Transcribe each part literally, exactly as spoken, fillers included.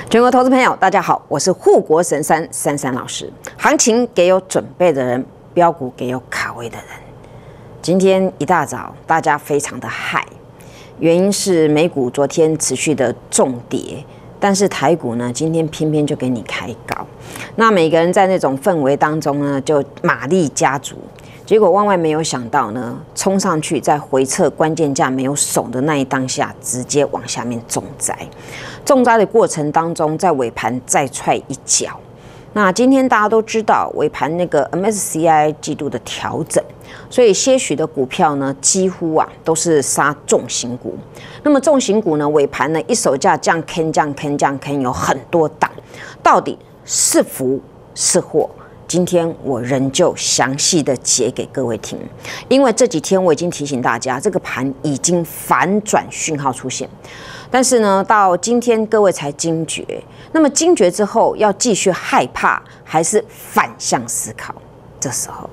全国投资朋友，大家好，我是护国神山珊珊老师。行情给有准备的人，标股给有卡位的人。今天一大早，大家非常的嗨，原因是美股昨天持续的重跌，但是台股呢，今天偏偏就给你开高。那每个人在那种氛围当中呢，就马力加足。结果万万没有想到呢，冲上去在回撤关键价没有守的那一当下，直接往下面重灾。重灾的过程当中，在尾盘再踹一脚。那今天大家都知道，尾盘那个 M S C I 季度的调整，所以些许的股票呢，几乎啊都是杀重型股。那么重型股呢，尾盘呢一手价这样坑这样坑这样坑，有很多档，到底是福是祸？今天我仍旧详细的解给各位听，因为这几天我已经提醒大家，这个盘已经反转讯号出现，但是呢，到今天各位才惊觉。那么惊觉之后，要继续害怕，还是反向思考？这时候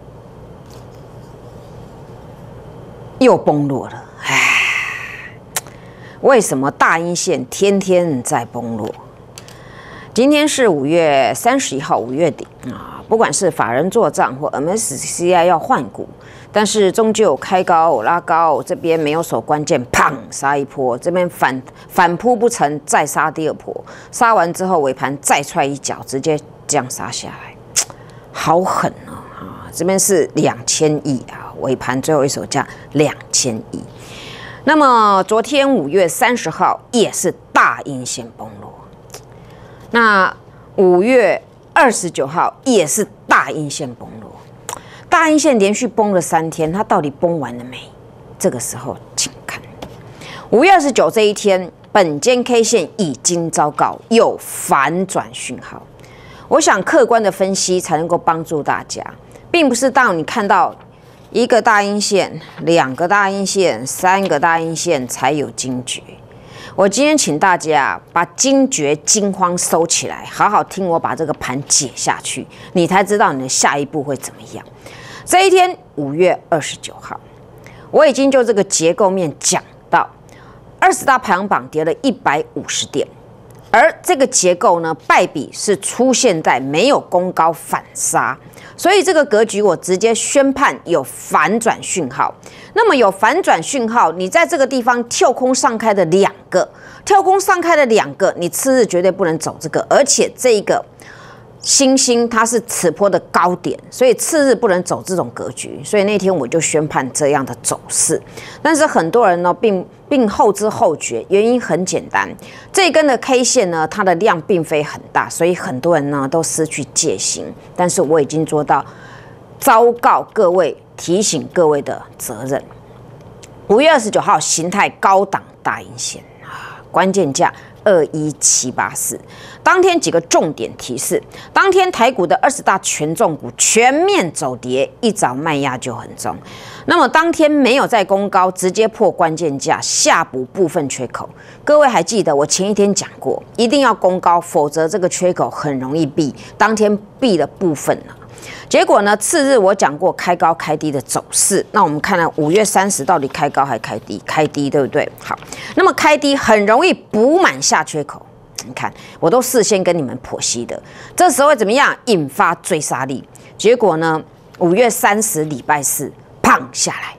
又崩落了，唉，为什么大阴线天天在崩落？今天是五月三十一号，五月底啊，不管是法人做账或 M S C I 要换股，但是终究开高拉高，这边没有守关键，砰杀一波，这边反反扑不成，再杀第二波，杀完之后尾盘再踹一脚，直接这样杀下来，好狠哦啊！这边是两千亿啊，尾盘最后一手价两千亿。那么昨天五月三十号也是大阴线崩落。那五月二十九号也是大阴线崩落，大阴线连续崩了三天，它到底崩完了没？这个时候请看五月二十九这一天，本间 K 线已经糟糕，有反转讯号。我想客观的分析才能够帮助大家，并不是当你看到一个大阴线、两个大阴线、三个大阴线才有惊觉。我今天请大家把惊觉、惊慌收起来，好好听我把这个盘解下去，你才知道你的下一步会怎么样。这一天，五月二十九号，我已经就这个结构面讲到，二十大排行榜跌了一百五十点，而这个结构呢，败笔是出现在没有攻高反杀，所以这个格局我直接宣判有反转讯号。那么有反转讯号，你在这个地方跳空上开的两个，跳空上开的两个，你次日绝对不能走这个，而且这一个星星它是此波的高点，所以次日不能走这种格局，所以那天我就宣判这样的走势。但是很多人呢，并并后知后觉，原因很简单，这根的 K 线呢，它的量并非很大，所以很多人呢都失去戒心。但是我已经做到昭告各位、提醒各位的责任。五月二十九号，形态高档大阴线啊，关键价二一七八四。当天几个重点提示：当天台股的二十大权重股全面走跌，一早卖压就很重。那么当天没有再攻高，直接破关键价，下补部分缺口。各位还记得我前一天讲过，一定要攻高，否则这个缺口很容易闭。当天闭了部分了。结果呢？次日我讲过开高开低的走势，那我们看看五月三十到底开高还开低？开低对不对？好，那么开低很容易补满下缺口。你看，我都事先跟你们剖析的，这时候会怎么样？引发追杀力。结果呢？五月三十礼拜四，砰下来，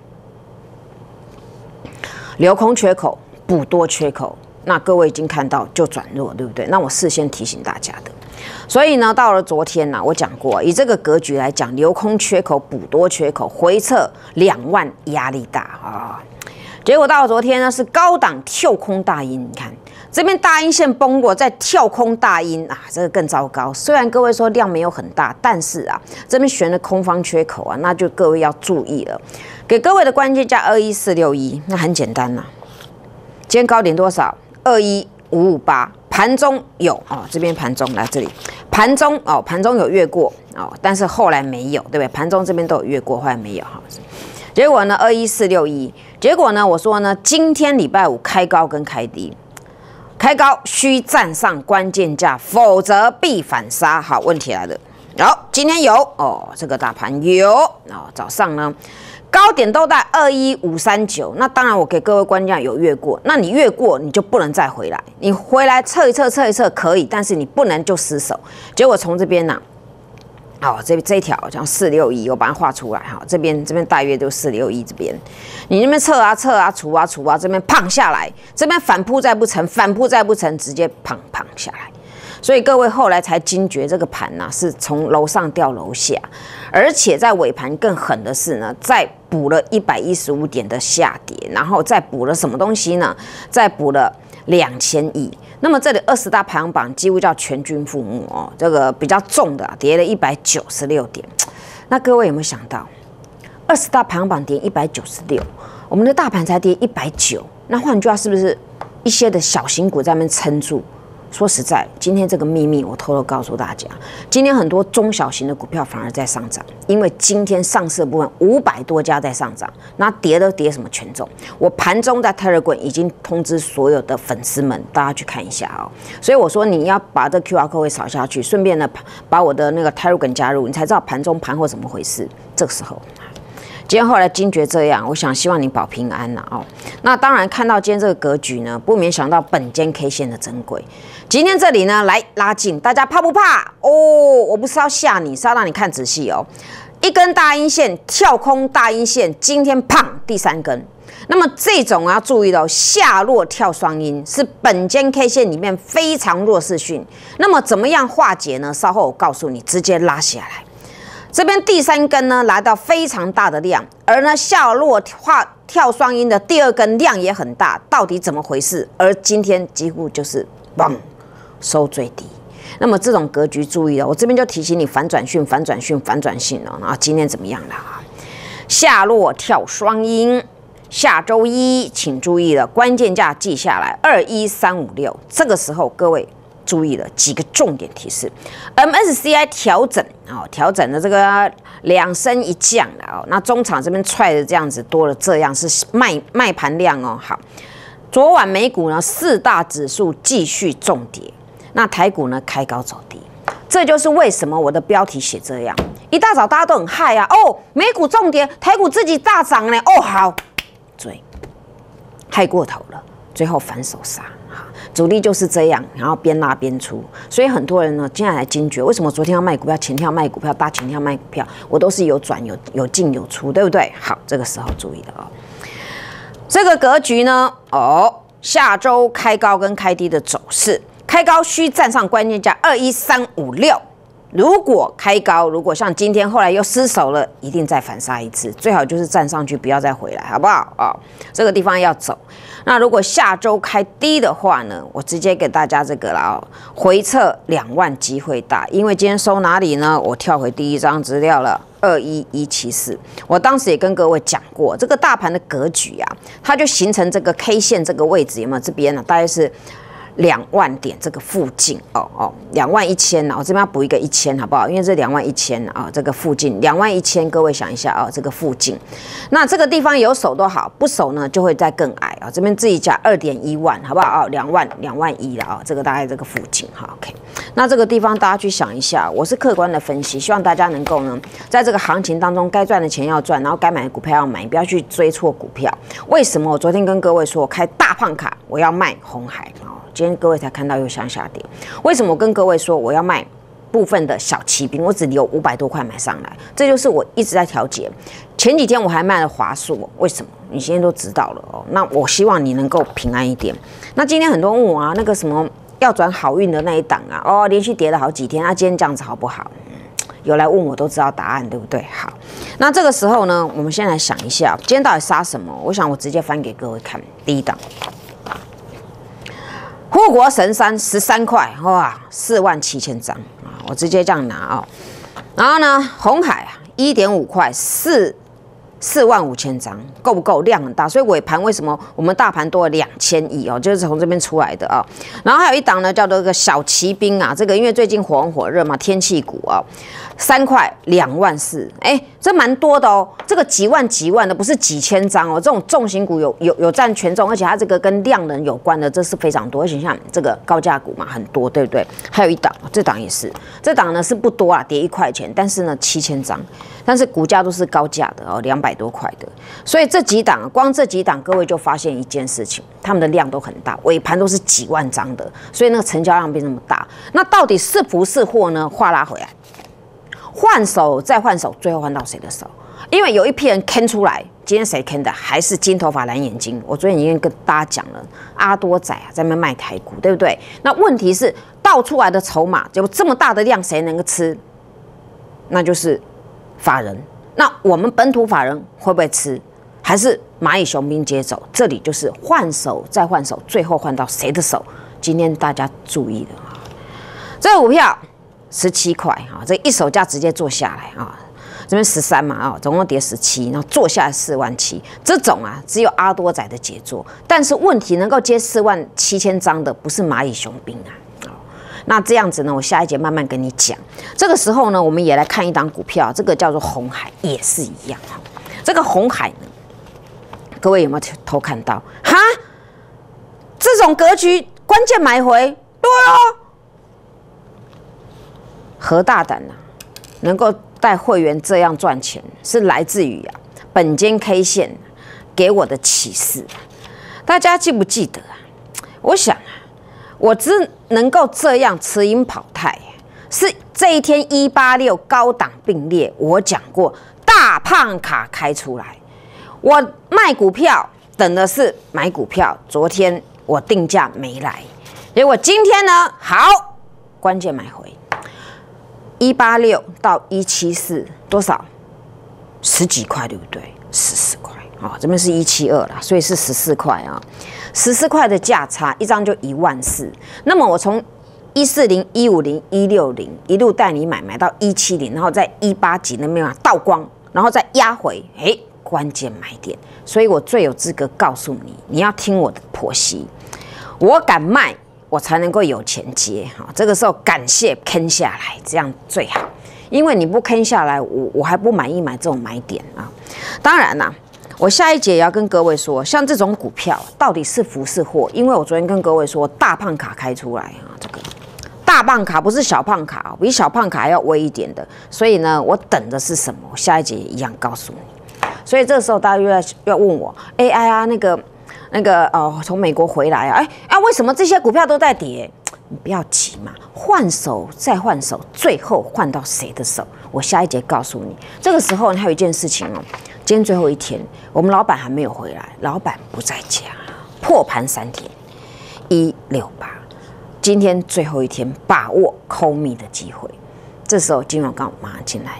留空缺口，补多缺口。那各位已经看到就转弱，对不对？那我事先提醒大家的。所以呢，到了昨天呢、啊，我讲过，以这个格局来讲，留空缺口、补多缺口，回撤两万压力大啊。结果到了昨天呢，是高档跳空大阴，你看这边大阴线崩落，再跳空大阴啊，这个更糟糕。虽然各位说量没有很大，但是啊，这边悬的空方缺口啊，那就各位要注意了。给各位的关键价二一四六一，那很简单呐、啊。今天高点多少？二一五五八。盘中有哦，这边盘中来这里，盘中哦，盘中有越过哦，但是后来没有，对不对？盘中这边都有越过，后来没有哈。结果呢，二一四六一，结果呢，我说呢，今天礼拜五开高跟开低，开高需站上关键价，否则必反杀。好，问题来了， 好，今天有哦，这个大盘有哦，早上呢高点都在二一五三九，那当然我给各位观众有越过，那你越过你就不能再回来，你回来测一测测一测可以，但是你不能就失手。结果从这边呢、啊，好、哦，这这一条像四六一，我把它画出来哈，这边这边大约就四六一这边，你那边测啊测啊除啊除啊，这边胖下来，这边反扑再不成，反扑再不成，直接胖胖下来。所以各位后来才惊觉，这个盘呢、啊、是从楼上掉楼下，而且在尾盘更狠的是呢，再补了一百一十五点的下跌，然后再补了什么东西呢？再补了两千亿。那么这里二十大排行榜几乎叫全军覆没哦，这个比较重的、啊、跌了一百九十六点。那各位有没有想到，二十大排行榜跌一百九十六，我们的大盘才跌一百九，那换句话是不是一些的小型股在那边撑住？说实在，今天这个秘密我偷偷告诉大家，今天很多中小型的股票反而在上涨，因为今天上市的部分五百多家在上涨，那跌都跌什么权重？我盘中在 Telegram 已经通知所有的粉丝们，大家去看一下哦。所以我说你要把这 Q R code 扫下去，顺便呢把我的那个 Telegram 加入，你才知道盘中盘后怎么回事。这个时候。今天后来惊觉这样，我想希望你保平安啦哦。那当然看到今天这个格局呢，不免想到本间 K 线的珍贵。今天这里呢来拉近，大家怕不怕？哦，我不是要吓你，是要让你看仔细哦。一根大阴线跳空大阴线，今天胖第三根。那么这种要注意的哦，下落跳双阴是本间 K 线里面非常弱势讯。那么怎么样化解呢？稍后我告诉你，直接拉下来。这边第三根呢来到非常大的量，而呢下落画跳双阴的第二根量也很大，到底怎么回事？而今天几乎就是嘣收最低。那么这种格局注意了，我这边就提醒你反转讯、反转讯、反转讯了。然后今天怎么样了？下落跳双阴，下周一请注意了，关键价记下来二一三五六，这个时候各位。注意了几个重点提示 ，M S C I 调整哦，调整的这个两升一降了哦。那中场这边踹的这样子多了，这样是卖卖盘量哦。好，昨晚美股呢四大指数继续重跌，那台股呢开高走低，这就是为什么我的标题写这样。一大早大家都很嗨啊，哦，美股重跌，台股自己大涨呢，哦好，追，嗨过头了，最后反手杀。主力就是这样，然后边拉边出，所以很多人呢，今天来惊觉，为什么昨天要卖股票，前天要卖股票，大前天要卖股票，我都是有转有有进有出，对不对？好，这个时候注意的哦。这个格局呢，哦，下周开高跟开低的走势，开高需站上关键价二一三五六。如果开高，如果像今天后来又失手了，一定再反杀一次，最好就是站上去，不要再回来，好不好？哦，这个地方要走。那如果下周开低的话呢，我直接给大家这个了哦，回测两万机会大，因为今天收哪里呢？我跳回第一张资料了，二一一七四。我当时也跟各位讲过，这个大盘的格局啊，它就形成这个 K 线这个位置，有没有？这边呢，大概是。两万点这个附近哦哦，两万一千我这边要补一个一千好不好？因为这两万一千啊，这个附近两万一千，各位想一下啊、哦，这个附近，那这个地方有守都好，不守呢就会再更矮啊、哦。这边自己加二点一万好不好？哦，两万两万一了啊、哦，这个大概这个附近哈 ，OK。那这个地方大家去想一下，我是客观的分析，希望大家能够呢，在这个行情当中，该赚的钱要赚，然后该买的股票要买，不要去追错股票。为什么我昨天跟各位说，我开大胖卡，我要卖红海哦。今天各位才看到又向下跌，为什么我跟各位说我要卖部分的小骑兵？我只留五百多块买上来，这就是我一直在调节。前几天我还卖了华硕，为什么？你现在都知道了哦。那我希望你能够平安一点。那今天很多人问我啊，那个什么要转好运的那一档啊，哦，连续跌了好几天，那、啊、今天这样子好不好？有来问我都知道答案，对不对？好，那这个时候呢，我们先来想一下，今天到底杀什么？我想我直接翻给各位看，第一档。护国神山十三块，哇，四万七千张啊！我直接这样拿哦。然后呢，红海啊，一点五块，四四万五千张，够不够？量很大，所以尾盘为什么我们大盘多了两千亿哦？就是从这边出来的啊、哦。然后还有一档呢，叫做个小骑兵啊，这个因为最近火红火热嘛，天气股啊、哦，三块两万四，哎，这蛮多的哦。这个几万几万的，不是几千张哦。这种重型股有有有占权重，而且它这个跟量能有关的，这是非常多。而且像这个高价股嘛，很多，对不对？还有一档，这档也是，这档呢是不多啊，跌一块钱，但是呢七千张。但是股价都是高价的哦，两百多块的，所以这几档光这几档，各位就发现一件事情，他们的量都很大，尾盘都是几万张的，所以那个成交量变这么大。那到底是不是货呢？话拉回来，换手再换手，最后换到谁的手？因为有一批人坑出来，今天谁坑的？还是金头发蓝眼睛。我昨天已经跟大家讲了，阿多仔啊在那边卖台股，对不对？那问题是倒出来的筹码有这么大的量，谁能够吃？那就是法人。那我们本土法人会不会吃？还是蚂蚁雄兵接走？这里就是换手再换手，最后换到谁的手？今天大家注意了啊！这个股票十七块啊，这一手价直接做下来啊，这边十三嘛啊，总共跌十七，然后做下来四万七，这种啊只有阿多仔的杰作。但是问题能够接四万七千张的，不是蚂蚁雄兵啊。那这样子呢，我下一节慢慢跟你讲。这个时候呢，我们也来看一档股票，这个叫做鸿海，也是一样哈。这个鸿海呢，各位有没有偷看到？哈，这种格局，关键买回，对哦，何大胆啊！能够带会员这样赚钱，是来自于啊本间 K 线给我的启示。大家记不记得啊？我想啊。我只能够这样持盈跑泰，是这一天一八六高档并列，我讲过大胖卡开出来，我卖股票等的是买股票，昨天我定价没来，结果今天呢好关键买回一八六到一七四多少十几块对不对？十四块啊、哦，这边是一七二啦，所以是十四块啊。十四块的价差，一张就一万四。那么我从一四零、一五零、一六零一路带你买，买到一七零，然后在一八几那边啊倒光，然后再压回，哎，关键买点。所以我最有资格告诉你，你要听我的剖析。我敢卖，我才能够有钱接哈。这个时候感谢坑下来，这样最好。因为你不坑下来，我我还不满意买这种买点啊。当然啦、啊。我下一节也要跟各位说，像这种股票到底是福是祸？因为我昨天跟各位说，大胖卡开出来啊，这个大胖卡不是小胖卡，比小胖卡还要微一点的，所以呢，我等的是什么？我下一节也一样告诉你。所以这个时候大家又要要问我 ，A I 啊，那个那个哦，从美国回来啊，哎啊，为什么这些股票都在跌？你不要急嘛，换手再换手，最后换到谁的手？我下一节告诉你。这个时候还有一件事情哦。今天最后一天，我们老板还没有回来，老板不在家，破盘三天，一六八，今天最后一天，把握抠密的机会。这时候金融刚马上进来。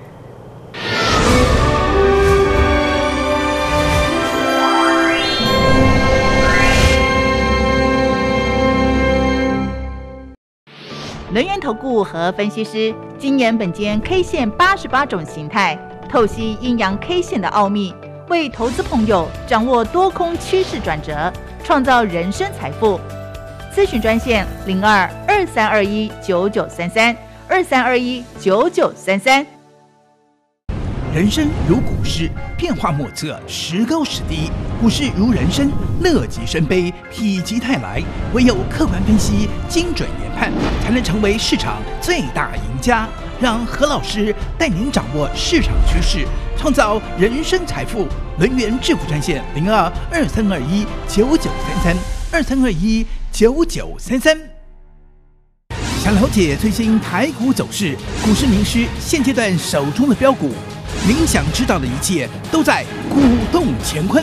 轮源投顾和分析师精研本间 K 线八十八种形态。透析阴阳 K 线的奥秘，为投资朋友掌握多空趋势转折，创造人生财富。咨询专线零二二三二一九九三三二三二一九九三三。 人生如股市，变化莫测，时高时低。股市如人生，乐极生悲，否极泰来。唯有客观分析、精准研判，才能成为市场最大赢家。让何老师带您掌握市场趋势，创造人生财富。轮源致富专线零二二三二一九九三三二三二一九九三三。想了解最新台股走势，股市名师现阶段手中的标股，您想知道的一切都在股动乾坤。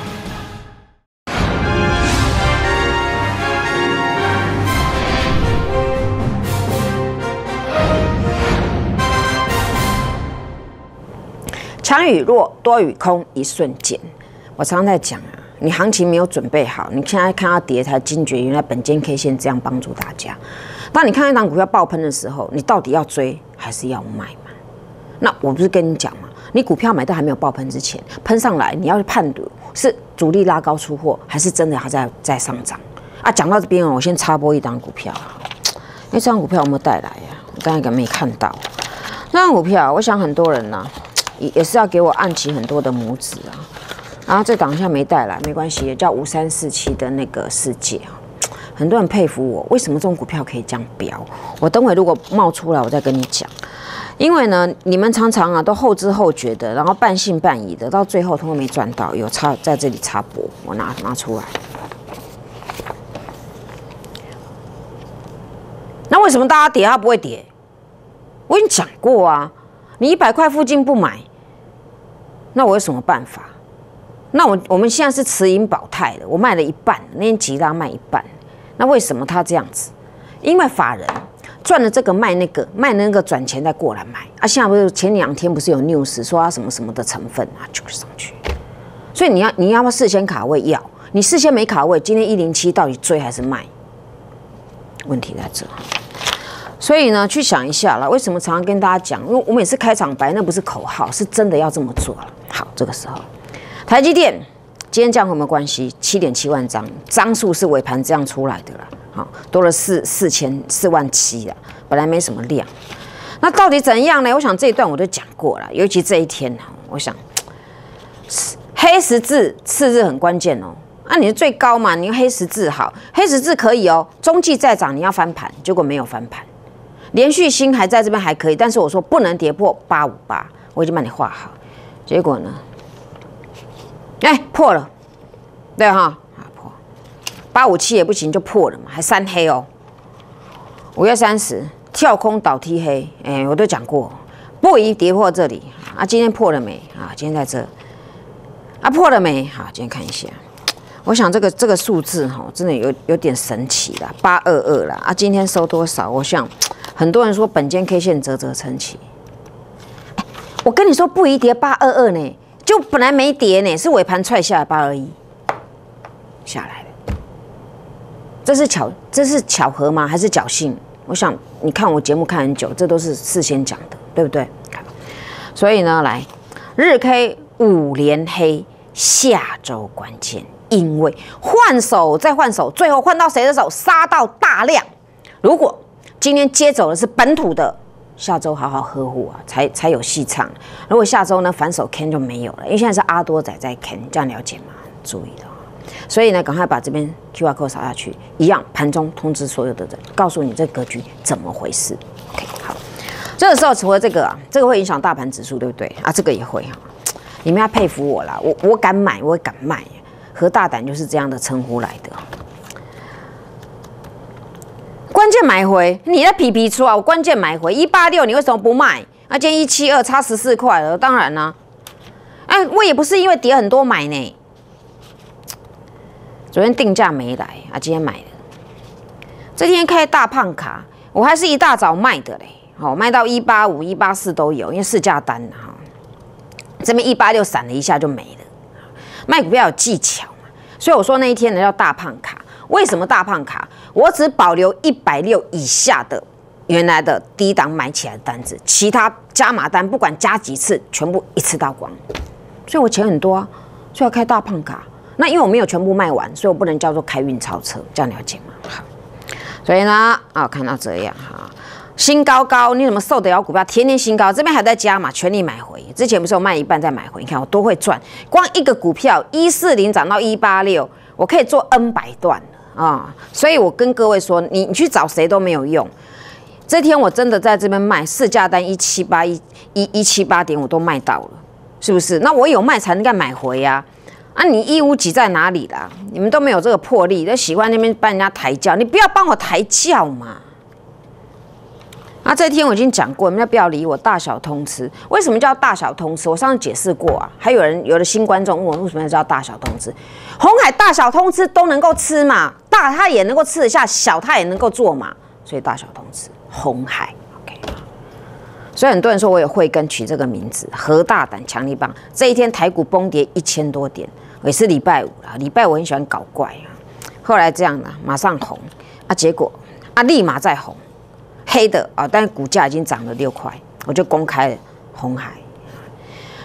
强与弱，多与空，一瞬间。我常常在讲啊，你行情没有准备好，你现在看到跌才惊觉，原来本间 K 线这样帮助大家。当你看到一档股票爆喷的时候，你到底要追还是要卖嘛？那我不是跟你讲嘛， 你股票买到还没有爆喷之前，喷上来，你要去判读是主力拉高出货，还是真的还在在上涨啊？讲到这边哦，我先插播一档股票，哎，这张股票有没有带来呀？我刚才可能没看到。这张股票，我想很多人呢、啊，也也是要给我按起很多的拇指啊。然后这档一下没带来，没关系，叫五三四七的那个世界啊。很多人佩服我，为什么这种股票可以这样飙？我等会如果冒出来，我再跟你讲。因为呢，你们常常啊都后知后觉的，然后半信半疑的，到最后通通没赚到。有插在这里插播，我拿拿出来。那为什么大家跌它不会跌？我已经讲过啊，你一百块附近不买，那我有什么办法？那我我们现在是持盈保泰的，我卖了一半，那天吉拉卖一半，那为什么他这样子？因为法人赚了这个卖那个，卖那个转钱再过来买啊！现在不是前两天不是有 news 说它什么什么的成分啊，就上去。所以你要你要不要事先卡位？要。你事先没卡位，今天一零七到底追还是卖？问题在这。所以呢，去想一下了，为什么常常跟大家讲？因为我每次开场白那不是口号，是真的要这么做了。好，这个时候，台积电今天这样有没有关系？七点七万张，张数是尾盘这样出来的啦。好，多了四四千四万七啊，本来没什么量。那到底怎样呢？我想这一段我都讲过了，尤其这一天哈，我想黑十字次日很关键哦。啊，你是最高嘛？你黑十字好，黑十字可以哦。中继再涨，你要翻盘，结果没有翻盘。连续新还在这边还可以，但是我说不能跌破八五八，我已经帮你画好。结果呢？哎、欸，破了，对哈，啊破，八五七也不行，就破了嘛，还三黑哦。五月三十跳空倒踢黑，哎、欸，我都讲过，不宜跌破这里啊。今天破了没？啊，今天在这，啊破了没？好，今天看一下。我想这个这个数字哈，真的有有点神奇啦，八二二啦啊，今天收多少？我想很多人说本间 K 线啧啧称奇、欸，我跟你说不宜跌八二二呢。就本来没跌呢，是尾盘踹下来八二一下来了，这是巧这是巧合吗？还是侥幸？我想你看我节目看很久，这都是事先讲的，对不对？所以呢，来日 K 五连黑，下周关键，因为换手再换手，最后换到谁的手？杀到大量。如果今天接走的是本土的。下周好好呵护啊，才才有戏唱。如果下周呢反手 K 就没有了，因为现在是阿多仔在 K， 这样了解吗？注意的。所以呢，赶快把这边 Q R code 扫下去，一样盘中通知所有的人，告诉你这格局怎么回事。OK， 好。这个时候除了这个啊，这个会影响大盘指数，对不对啊？这个也会哈。你们要佩服我啦，我我敢买，我也敢卖，何大胆就是这样的称呼来的。关键买回，你在皮皮出啊！我关键买回一八六，你为什么不卖？啊，今天一七二差十四块了，当然啦、啊。哎、啊，我也不是因为跌很多买呢。昨天定价没来啊，今天买了。这天开大胖卡，我还是一大早卖的嘞。好，卖到一八五、一八四都有，因为市价单哈。这边一八六闪了一下就没了。卖股票有技巧嘛，所以我说那一天呢叫大胖卡。为什么大胖卡？我只保留一百六以下的原来的低档买起来的单子，其他加码单不管加几次，全部一次到光。所以我钱很多啊，所以要开大胖卡。那因为我没有全部卖完，所以我不能叫做开运超车，这样了解吗？好，所以呢，啊，看到这样哈，新高高，你怎么受得了股票？天天新高，这边还在加码，全力买回。之前不是有卖一半再买回，你看我多会赚，光一个股票一四零涨到一八六，我可以做 N 百段。啊、嗯，所以我跟各位说，你你去找谁都没有用。这天我真的在这边卖市价单一七八一一一七八点，我都卖到了，是不是？那我有卖才能够买回呀、啊。啊，你一五几在哪里啦？你们都没有这个魄力，都喜欢那边帮人家抬轿，你不要帮我抬轿嘛。啊，这天我已经讲过，你们不要理我，大小通吃。为什么叫大小通吃？我上次解释过啊。还有人有的新观众问我，为什么要叫大小通吃？鸿海大小通吃都能够吃嘛，大它也能够吃得下，小它也能够做嘛，所以大小通吃，鸿海 ，OK。所以很多人说我有慧根取这个名字，何大胆强力棒。这一天台股崩跌一千多点，也是礼拜五啦。礼拜五很喜欢搞怪啊，后来这样啦，马上红啊，结果啊立马再红。黑的啊，但是股价已经涨了六块，我就公开了鸿海。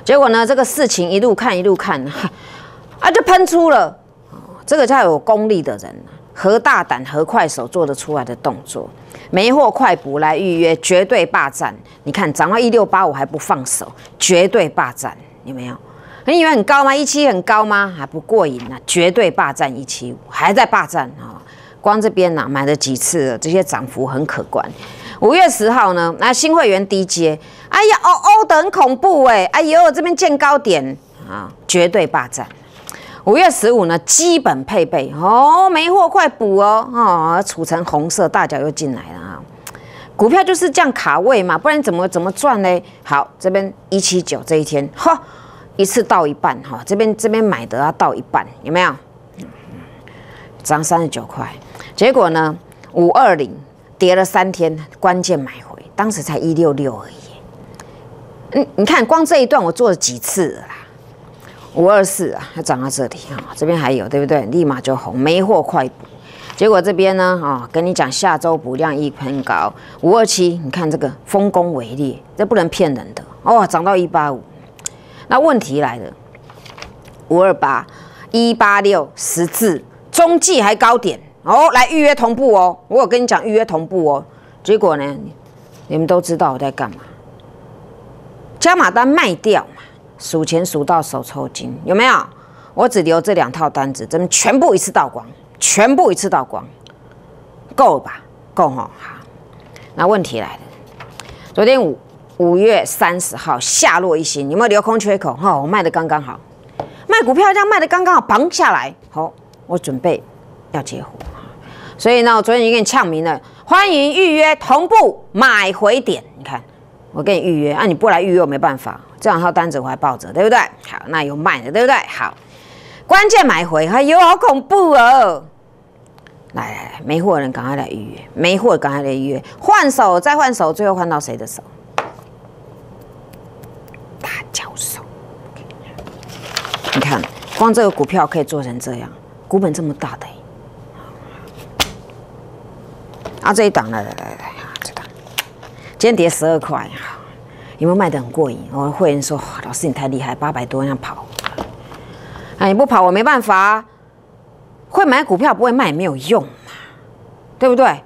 结果呢，这个事情一路看一路看，啊，就喷出了。这个叫有功力的人，何大胆何快手做得出来的动作，没货快补来预约，绝对霸占。你看涨到一六八五还不放手，绝对霸占，有没有？你以为很高吗？一七很高吗？还不过瘾啊！绝对霸占一七五，还在霸占啊！光这边呐、啊、买了几次了，这些涨幅很可观。五月十号呢，那新会员低阶，哎呀，哦哦的很恐怖哎，哎呦，这边见高点啊，绝对霸占。五月十五呢，基本配备哦，没货快补哦，哦，储成红色，大脚又进来了啊。股票就是这样卡位嘛，不然怎么怎么赚呢？好，这边一七九这一天，哈，一次到一半哈，这边这边买的要到一半，有没有？涨三十九块，结果呢，五二零跌了三天，关键买回，当时才一六六而已。嗯，你看光这一段我做了几次了啦？五二四啊，它涨到这里啊，这边还有对不对？立马就红，没货快补。结果这边呢，啊，跟你讲下周补量一喷高，五二七，你看这个丰功伟业，这不能骗人的哦，涨到一八五。那问题来了，五二八、一八六、十字中继还高点哦，来预约同步哦，我有跟你讲预约同步哦。结果呢，你们都知道我在干嘛？加码单卖掉嘛。数钱数到手抽筋，有没有？我只留这两套单子，这边全部一次倒光，全部一次倒光，够了吧？够哈。好，那问题来了，昨天五五月三十号下落一星，有没有留空缺口？哈，我卖的刚刚好，卖股票这样卖的刚刚好，绑下来，好，我准备要接货，所以呢，我昨天已经给你呛明了，欢迎预约同步买回点，你看。我给你预约，啊，你不来预约我没办法，这两套单子我还抱着，对不对？好，那有卖的，对不对？好，关键买回，哎呦，好恐怖哦！来来来，没货的人赶快来预约，没货赶快来预约，换手再换手，最后换到谁的手？大教授，你看，光这个股票可以做成这样，股本这么大的、欸，啊，这一档来来来来。今天跌十二块，有没有卖得很过瘾？我会员说：“老师你太厉害，八百多那样跑。”啊，你不跑我没办法、啊。会买股票不会卖也没有用嘛，对不对？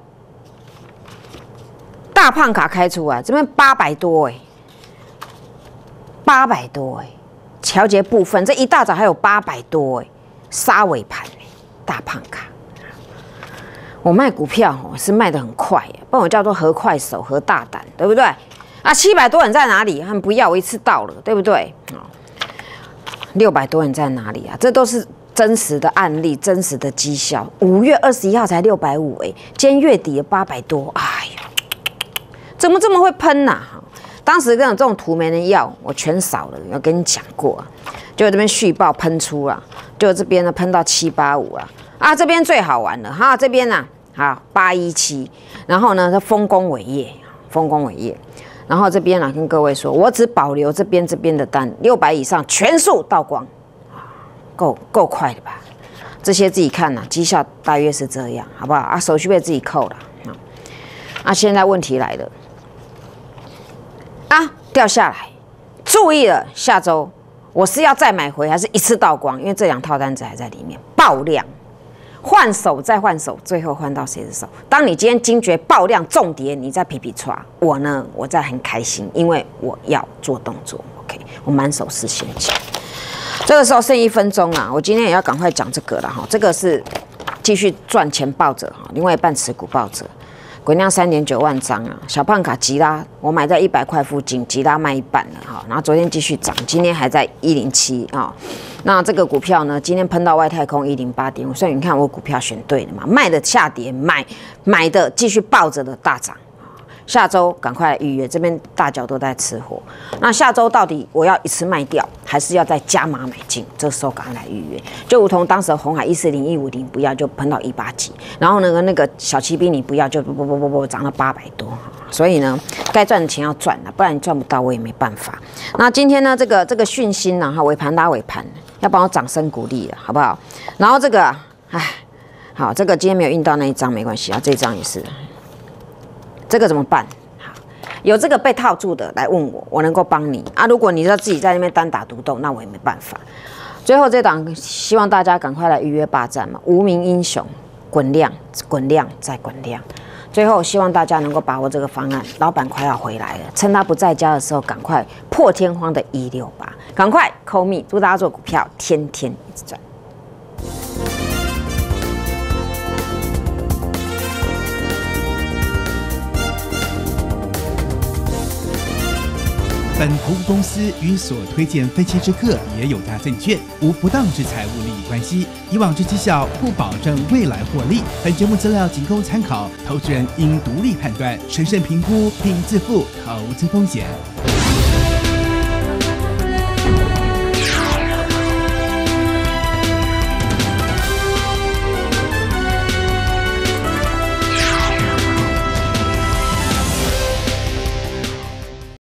大胖卡开出来，这边八百多哎、欸，八百多哎、欸，调节部分这一大早还有八百多哎、欸，杀尾盘哎、欸，大胖卡。我卖股票哦是卖得很快，不然我叫做何快手何大胆，对不对？啊，七百多人在哪里？他们不要我一次到了，对不对？六百多人在哪里啊？这都是真实的案例，真实的绩效。五月二十一号才六百五，哎，今天月底的八百多，哎呀，怎么这么会喷呐、啊？当时这种这种图没人要，我全扫了，有跟你讲过啊。就这边续报喷出了，就这边呢喷到七八五了。啊，这边最好玩了哈，这边呢、啊。好，八一七，然后呢，它丰功伟业，丰功伟业，然后这边呢、啊，跟各位说，我只保留这边这边的单，六百以上全数倒光，够够快的吧？这些自己看呐、啊，绩效大约是这样，好不好？啊，手续费自己扣了啊。啊，现在问题来了，啊，掉下来，注意了，下周我是要再买回，还是一次倒光？因为这两套单子还在里面，爆量。换手再换手，最后换到谁的手？当你今天惊觉爆量重跌，你在皮皮唰，我呢，我在很开心，因为我要做动作。OK， 我满手是现金。这个时候剩一分钟啊，我今天也要赶快讲这个了哈。这个是继续赚钱抱着哈，另外一半持股抱着。滚量三点九万张啊，小胖卡吉拉，我买在一百块附近，吉拉卖一半了哈，然后昨天继续涨，今天还在一零七啊。那这个股票呢，今天喷到外太空一零八点五，所以你看我股票选对了嘛，卖的下跌，买买的继续抱着的大涨。下周赶快来预约，这边大脚都在吃货。那下周到底我要一次卖掉，还是要再加码买进？这时候赶快来预约，就如同当时红海一四零一五零不要就喷到一八几，然后呢那个小骑兵你不要就不不不不不涨到八百多。所以呢，该赚的钱要赚了，不然你赚不到我也没办法。那今天呢这个这个讯息呢哈，尾盘拉尾盘，要帮我掌声鼓励了，好不好？然后这个哎，好，这个今天没有印到那一张没关系啊，这一张也是。这个怎么办？好， 有这个被套住的来问我，我能够帮你啊。如果你要自己在那边单打独斗，那我也没办法。最后这档，希望大家赶快来预约霸占嘛，无名英雄，滚量，滚量再滚量。最后希望大家能够把握这个方案，老板快要回来了，趁他不在家的时候，赶快破天荒的一六八，赶快 call me， 祝大家做股票天天一直赚。 本投顾公司与所推荐分期之客也有大证券无不当之财务利益关系，以往之绩效不保证未来获利。本节目资料仅供参考，投资人应独立判断、审慎评估并自负投资风险。